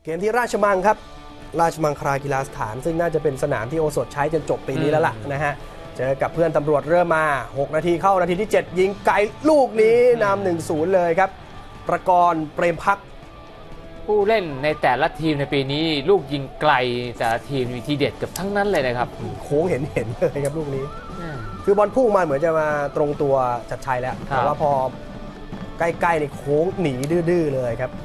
เกมที่ราชมังครับราชมังคลากีฬาสถานซึ่งน่าจะเป็นสนามที่โอสถใช้จนจบปีนี้แล้วล่ะนะฮะเจอกับเพื่อนตำรวจเริ่มมา6นาทีเข้านาทีที่7ยิงไกลลูกนี้นำ 1-0 เลยครับประกรณ์เปรมพักผู้เล่นในแต่ละทีมในปีนี้ลูกยิงไกลแต่ละทีมมีทีเด็ดเกือบทั้งนั้นเลยนะครับโค้งเห็นเลยครับลูกนี้คือบอลพุ่งมาเหมือนจะมาตรงตัวชัดชัยแล้วแต่ว่าพอใกล้ๆในโค้งหนีดื้อเลยครับ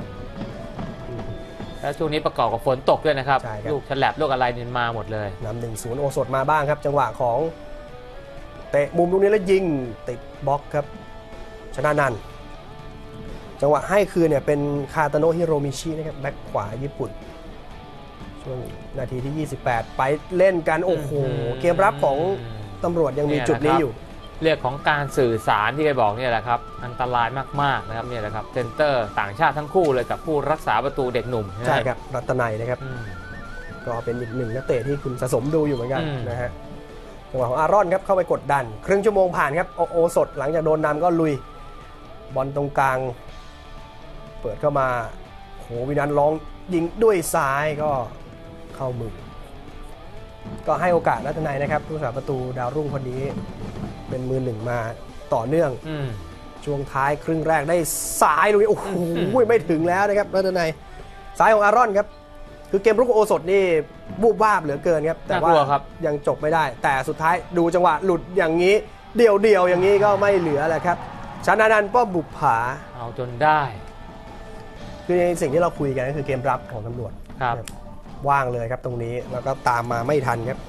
แล้วช่วงนี้ประกอบกับฝนตกด้วยนะครับลูกฉลับลูกอะไรนี่มาหมดเลยนำ 1-0 โอสถมาบ้างครับจังหวะของเตะมุมลูกนี้แล้วยิงติดบล็อกครับชนะนันท์จังหวะให้คืนเนี่ยเป็นคาตาโนะฮิโรมิชินะครับแบ็คขวาญี่ปุ่นช่วงนาทีที่28ไปเล่นกันโอ้โหเกมรับของตำรวจยังมีจุดนี้อยู่เรื่องของการสื่อสารที่ได้บอกเนี่ยแหละครับอันตรายมากๆนะครับเนี่ยแหละครับเซนเตอร์ต่างชาติทั้งคู่เลยกับผู้รักษาประตูเด็กหนุ่มใช่ครับรัตนัยนะครับก็เป็นอีกหนึ่งนักเตะที่คุณสะสมดูอยู่เหมือนกันนะฮะจังหวะของอารอนครับเข้าไปกดดันครึ่งชั่วโมงผ่านครับโอสถหลังจากโดนนำก็ลุยบอลตรงกลางเปิดเข้ามาโหวินันลองยิงด้วยซ้ายก็เข้ามือก็ให้โอกาสรัตนัยนะครับผู้รักษาประตูดาวรุ่งคนนี้เป็นมือหนึ่งมาต่อเนื่องช่วงท้ายครึ่งแรกได้ซ้ายลุยโอ้โหไม่ถึงแล้วนะครับรัตนัยซ้ายของอารอนครับคือเกมรุกโอสถนี่บูบวาบเหลือเกินครับแต่ว่ายังจบไม่ได้แต่สุดท้ายดูจังหวะหลุดอย่างนี้เดี่ยวอย่างนี้ก็ไม่เหลือแหละครับชนะนันท์ป้อมบุปผาเอาจนได้คือในสิ่งที่เราคุยกันก็คือเกมรับของตำรวจว่างเลยครับตรงนี้แล้วก็ตามมาไม่ทันครับ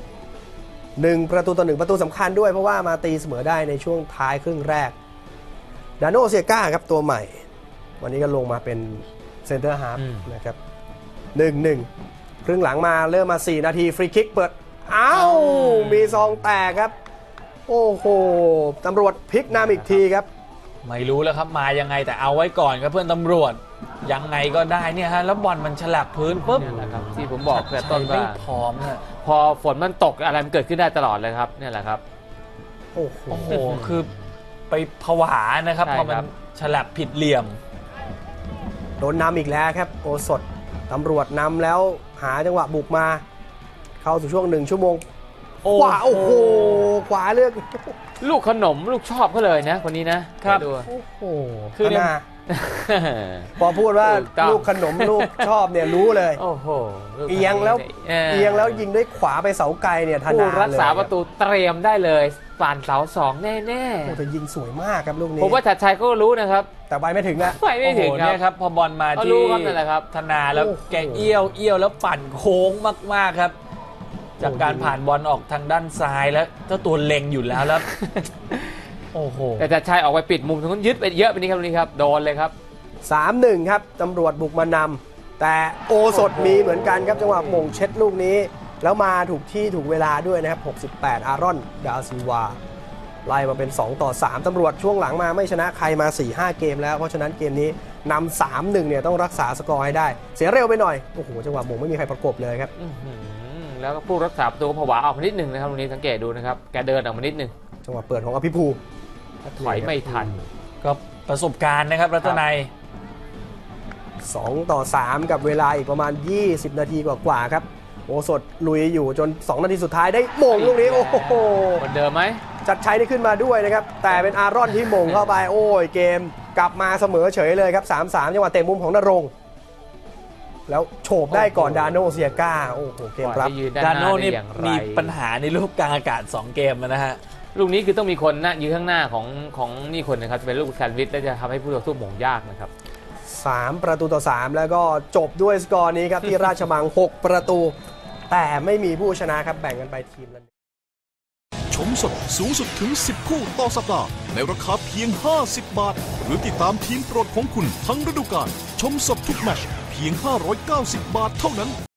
1 ประตูต่อ 1ประตูสำคัญด้วยเพราะว่ามาตีเสมอได้ในช่วงท้ายครึ่งแรกดาโนเซียก้าครับตัวใหม่วันนี้ก็ลงมาเป็นเซนเตอร์ฮาล์ฟนะครับ1-1 ครึ่งหลังมาเริ่มมา4นาทีฟรีคิกเปิดมีซองแตกครับโอ้โหตำรวจพลิกนำอีกทีครับไม่รู้แล้วครับมายังไงแต่เอาไว้ก่อนครับเพื่อนตำรวจยังไงก็ได้เนี่ยฮะแล้วบอลมันฉลับพื้นปุ๊บนะครับที่ผมบอกแต่ต้นว่าพร้อมนะพอฝนมันตกอะไรมันเกิดขึ้นได้ตลอดเลยครับเนี่ยแหละครับโอ้โหคือไปผวานะครับพอมันฉลับผิดเหลี่ยมโดนนำอีกแล้วครับโอสถตำรวจนำแล้วหาจังหวะบุกมาเข้าสู่ช่วง1ชั่วโมงขวาโอ้โหขวาเลือกลูกขนมลูกชอบเขาเลยนะคนนี้นะครับโอ้โหคือเนี่ยพอพูดว่าลูกขนมลูกชอบเนี่ยรู้เลยโอ้โหเอียงแล้วยิงด้วยขวาไปเสาไกลเนี่ยทันผู้รักษาประตูเตรียมได้เลยฝ่านเสา2แน่ๆโอ้แต่ยิงสวยมากครับลูกนี้ผมว่าชัดชัยก็รู้นะครับแต่ไปไม่ถึงนะไปไม่ถึงครับพอบอลมาที่ธนาแล้วแกเอี้ยวแล้วปั่นโค้งมากๆครับจากการผ่านบอลออกทางด้านซ้ายแล้วเจ้าตัวเล็งอยู่แล้วโอ้โหแต่ชัดชัยออกไปปิดมุมตรงนั้นยึดไปเยอะไปนี้ครับนี่ครับโดนเลยครับ 3-1 ครับตำรวจบุกมานำแต่โอสถมีเหมือนกันครับจังหวะมงเช็ดลูกนี้แล้วมาถูกที่ถูกเวลาด้วยนะครับ68อารอนดาซิลวาไล่มาเป็น2-3ตำรวจช่วงหลังมาไม่ชนะใครมา 4-5 เกมแล้วเพราะฉะนั้นเกมนี้นำ 3-1 เนี่ยต้องรักษาสกอร์ให้ได้เสียเร็วไปหน่อยโอ้โหจังหวะมงไม่มีใครประกบเลยครับแล้วก็ผู้รักษาประตูผวาออกมานิดหนึ่งนะครับตรงนี้สังเกตดูนะครับแกเดินออกมานิดหนึ่งจังหวะเปิดของอภิภูถอยไม่ทันก็ประสบการณ์นะครับรัตนัย 2-3กับเวลาอีกประมาณ20นาทีกว่าครับโอสถลุยอยู่จน2นาทีสุดท้ายได้มงลูกนี้โอ้โหเหมือนเดิมไหมจัดชัยได้ขึ้นมาด้วยนะครับแต่เป็นอารอนที่มงเข้าไปโอ้ยเกมกลับมาเสมอเฉยเลยครับ 3-3 จังหวะเตะมุมของนรงค์แล้วโฉบได้ก่อนดาโนเซียก้าโอ้โหเกมรับดาโนนี่มีปัญหาในลูกกลางอากาศ2เกมนะฮะลูกนี้คือต้องมีคนยืนข้างหน้าของนี่คนนะครับจะเป็นลูกแซนด์วิชและจะทำให้ผู้ต่อสู้หม่งยากนะครับ 3-3แล้วก็จบด้วยสกอร์นี้ครับที่ราชมัง6ประตูแต่ไม่มีผู้ชนะครับแบ่งกันไปทีมละชมสดสูงสุดถึง10คู่ต่อสัปดาห์ในราคาเพียง50 บาทหรือติดตามทีมโปรดของคุณทั้งฤดูกาลชมสดทุกแมตช์เพียง590 บาทเท่านั้น